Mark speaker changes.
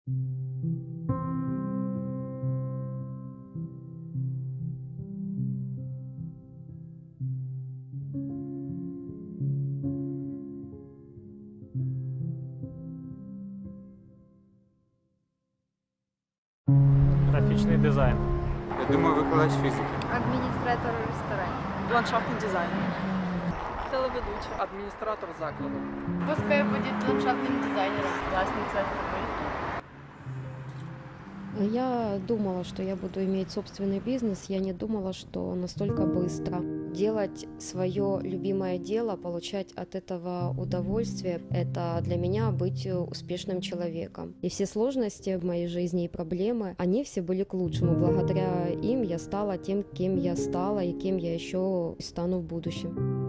Speaker 1: Графічний дизайн.
Speaker 2: Я думаю, викладач фізики.
Speaker 3: Адміністратор у ресторані.
Speaker 4: Ландшафтный дизайн.
Speaker 3: Телеведуча.
Speaker 4: Администратор закладу.
Speaker 3: Пускай буде ландшафтним дизайнером. Власниця.
Speaker 5: Я думала, что я буду иметь собственный бизнес, я не думала, что настолько быстро. Делать свое любимое дело, получать от этого удовольствие – это для меня быть успешным человеком. И все сложности в моей жизни и проблемы, они все были к лучшему. Благодаря им я стала тем, кем я стала и кем я еще стану в будущем.